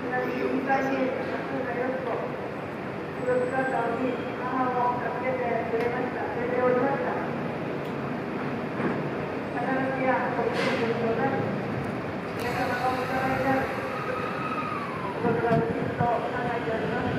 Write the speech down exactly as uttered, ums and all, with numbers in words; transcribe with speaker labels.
Speaker 1: に見えた多数がよくと、その姿を見、母を助けてくれました。くれておりました。働きやご主人となり、皆様がお互いになることがきっと考えております。